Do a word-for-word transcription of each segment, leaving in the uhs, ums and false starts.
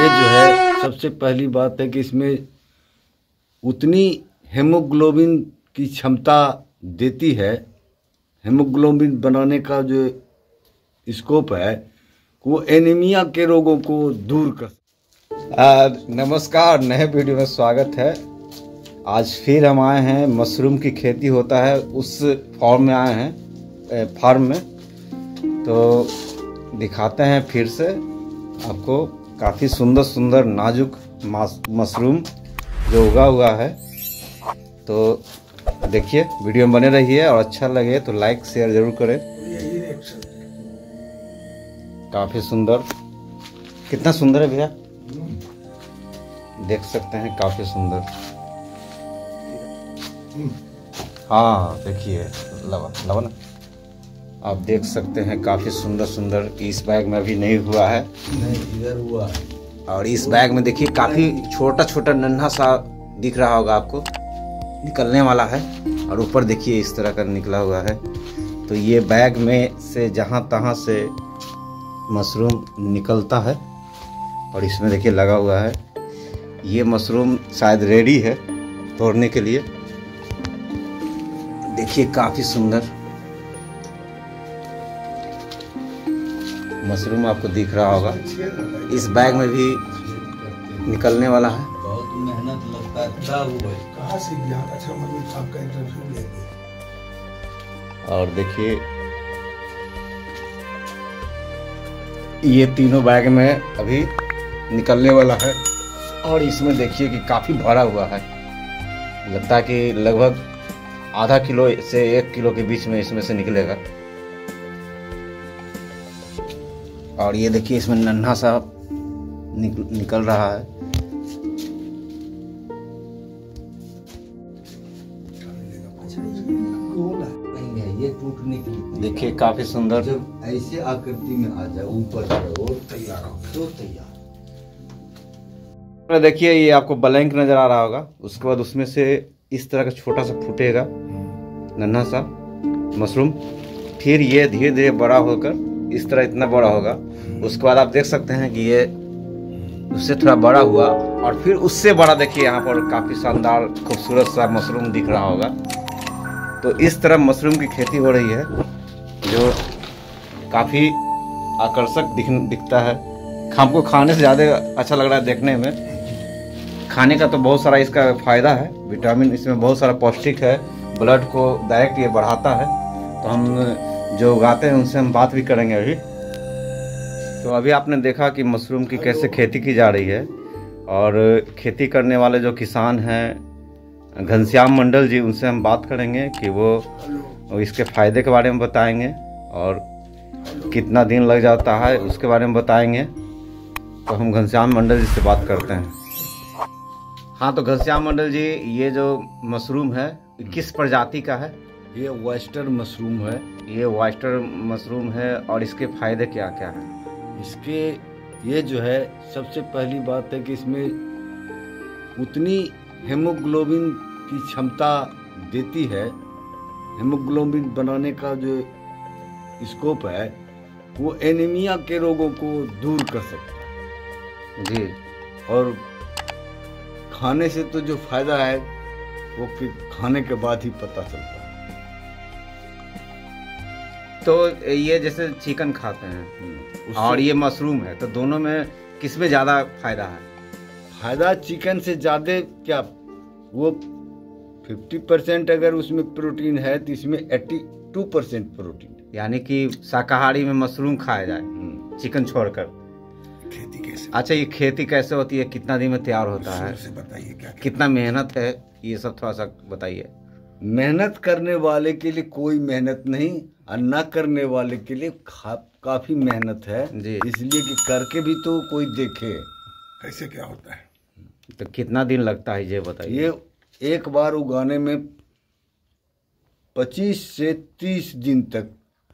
ये जो है सबसे पहली बात है कि इसमें उतनी हेमोग्लोबिन की क्षमता देती है। हेमोग्लोबिन बनाने का जो स्कोप है वो एनीमिया के रोगों को दूर कर। आ, नमस्कार, नए वीडियो में स्वागत है। आज फिर हम आए हैं, मशरूम की खेती होता है उस फॉर्म में आए हैं, फार्म में। तो दिखाते हैं फिर से आपको काफ़ी सुंदर सुंदर नाजुक मशरूम जो उगा हुआ है। तो देखिए, वीडियो में बने रहिए और अच्छा लगे तो लाइक शेयर जरूर करें। काफ़ी सुंदर, कितना सुंदर है भैया, देख सकते हैं, काफ़ी सुंदर। हाँ देखिए, लवा लवा ना, आप देख सकते हैं काफ़ी सुंदर सुंदर। इस बैग में अभी नहीं हुआ है, नहीं इधर हुआ है। और इस बैग में देखिए काफ़ी छोटा छोटा नन्हा सा दिख रहा होगा आपको, निकलने वाला है। और ऊपर देखिए इस तरह का निकला हुआ है। तो ये बैग में से जहाँ तहाँ से मशरूम निकलता है और इसमें देखिए लगा हुआ है। ये मशरूम शायद रेडी है तोड़ने के लिए। देखिए काफ़ी सुंदर मशरूम आपको दिख रहा होगा। इस बैग में भी निकलने वाला है। बहुत मेहनत लगता है, खराब हुआ है। कहाँ से गया? अच्छा, मतलब आपका इंटरव्यू लेंगे। और देखिए ये तीनों बैग में अभी निकलने वाला है। और इसमें देखिए कि काफ़ी भरा हुआ है, लगता है कि लगभग आधा किलो से एक किलो के बीच में इसमें से निकलेगा। और ये देखिए इसमें नन्हा सा निक, निकल रहा है। ये टूटने की देखिए काफ़ी सुंदर। जब ऐसे आकृति में आ जाए ऊपर से और तैयार हो तो तैयार। देखिए ये आपको ब्लैंक नजर आ रहा होगा, उसके बाद उसमें से इस तरह का छोटा सा फूटेगा नन्हा सा मशरूम। फिर ये धीरे धीरे बड़ा होकर इस तरह इतना बड़ा होगा। उसके बाद आप देख सकते हैं कि ये उससे थोड़ा बड़ा हुआ और फिर उससे बड़ा। देखिए यहाँ पर काफ़ी शानदार खूबसूरत सा मशरूम दिख रहा होगा। तो इस तरह मशरूम की खेती हो रही है जो काफ़ी आकर्षक दिख दिखता है। हमको खाने से ज़्यादा अच्छा लग रहा है देखने में। खाने का तो बहुत सारा इसका फ़ायदा है, विटामिन इसमें बहुत सारा पौष्टिक है, ब्लड को डायरेक्ट ये बढ़ाता है। तो हम जो उगाते हैं उनसे हम बात भी करेंगे अभी। तो अभी आपने देखा कि मशरूम की कैसे खेती की जा रही है। और खेती करने वाले जो किसान हैं घनश्याम मंडल जी, उनसे हम बात करेंगे कि वो इसके फ़ायदे के बारे में बताएंगे और कितना दिन लग जाता है उसके बारे में बताएंगे। तो हम घनश्याम मंडल जी से बात करते हैं। हाँ, तो घनश्याम मंडल जी, ये जो मशरूम है किस प्रजाति का है? ये ऑयस्टर मशरूम है। ये ऑयस्टर मशरूम है। और इसके फायदे क्या क्या हैं? इसके ये जो है सबसे पहली बात है कि इसमें उतनी हेमोग्लोबिन की क्षमता देती है। हेमोग्लोबिन बनाने का जो स्कोप है वो एनीमिया के रोगों को दूर कर सकता है जी। और खाने से तो जो फायदा है वो कि खाने के बाद ही पता चलता है। तो ये जैसे चिकन खाते हैं और ये मशरूम है, तो दोनों में किसमें ज़्यादा फायदा है? फायदा चिकन से ज़्यादा क्या, वो पचास परसेंट अगर उसमें प्रोटीन है तो इसमें बयासी परसेंट प्रोटीन है। यानी कि शाकाहारी में मशरूम खाया जाए चिकन छोड़कर। खेती कैसे? अच्छा, ये खेती कैसे होती है, कितना दिन में तैयार होता है, से बताइए क्या, कितना मेहनत है, ये सब थोड़ा सा बताइए। मेहनत करने वाले के लिए कोई मेहनत नहीं और न करने वाले के लिए काफ़ी मेहनत है जी। इसलिए कि करके भी तो कोई देखे कैसे क्या होता है। तो कितना दिन लगता है ये बताइए। ये एक बार उगाने में पच्चीस से तीस दिन तक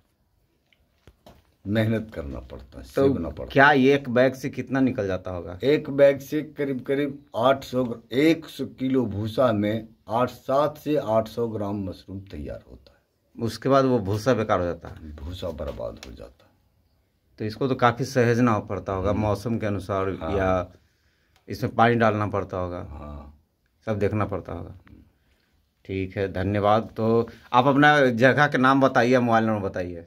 मेहनत करना पड़ता है, तो सीखना पड़ता है। क्या एक बैग से कितना निकल जाता होगा? एक बैग से करीब करीब आठ सौ एक सौ किलो भूसा में आठ सात से आठ सौ ग्राम मशरूम तैयार होता है। उसके बाद वो भूसा बेकार हो जाता है, भूसा बर्बाद हो जाता है। तो इसको तो काफ़ी सहेजना पड़ता होगा मौसम के अनुसार। हाँ। या इसमें पानी डालना पड़ता होगा, हाँ सब देखना पड़ता होगा। ठीक है, धन्यवाद। तो आप अपना जगह के नाम बताइए, मोबाइल नंबर बताइए।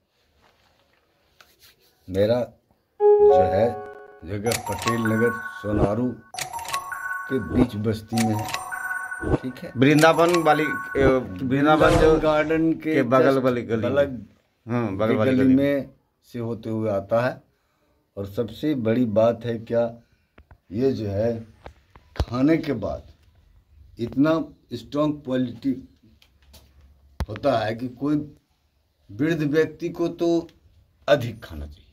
मेरा जो है जगह पटेल नगर सोनारू के बीच बस्ती में है, ठीक है। वृंदावन वाली ए, वृंदावन जो गार्डन के, के बगल just वाली गली, बगल हाँ बगल की वाली गली गली में से होते हुए आता है। और सबसे बड़ी बात है क्या, ये जो है खाने के बाद इतना स्ट्रॉन्ग क्वालिटी होता है कि कोई वृद्ध व्यक्ति को तो अधिक खाना चाहिए।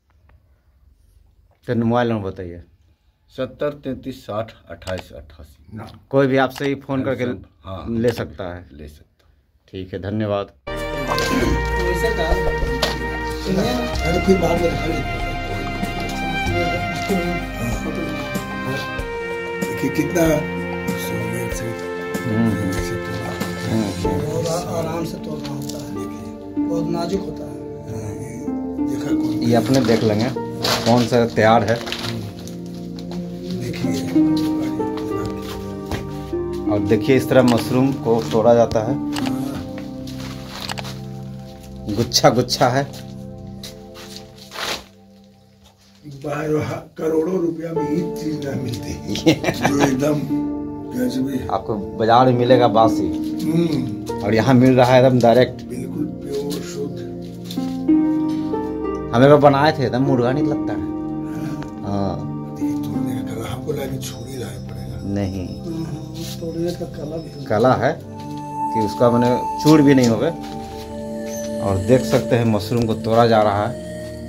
तो मोबाइल नंबर बताइए। सत्तर तैंतीस साठ अट्ठाईस अट्ठासी। ना कोई भी आपसे ही फोन करके हाँ ले सकता है। ले सकता। ठीक है, धन्यवाद। वैसे कहा अरे फिर बाद में दिखा लेते देखिए कितना सोने से से तोड़ा बहुत आराम से तोड़ना होता है, देखिए बहुत नाजुक होता है। देखा कौन ये अपने देख लेंगे कौन सा तैयार है। देखिए और देखिए इस तरह मशरूम को तोड़ा जाता है, गुच्छा गुच्छा है। बारह करोड़ों रुपया में एक चीज ना मिलती जो एकदम गजबी है। आपको बाजार में मिलेगा बासी, हम्म, और यहाँ मिल रहा है एकदम डायरेक्ट। बिल्कुल प्योर शुद्ध। हमें वो बनाए थे एकदम मुर्गा नहीं लगता है। हाँ देखिए तोड़ने का कला हमको लगा कि छुरी लाना पड़ेगा। नहीं, तोड़ने का कला भी होता कला है कि उसका मैंने चूर भी नहीं होगा। और देख सकते हैं मशरूम को तोड़ा जा रहा है।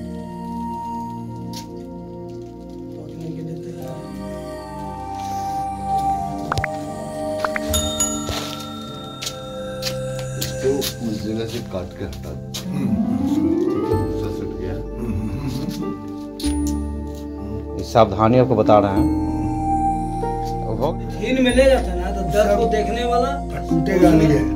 है, तोड़ने के लिए तैयार है। इसको उस जगह से काट के हटा दो। दूसरा सट गया। इस सावधानी आपको बता रहे हैं। वो छीन में ले जाता है ना तो दर्द को देखने वाला टूटेगा नहीं है।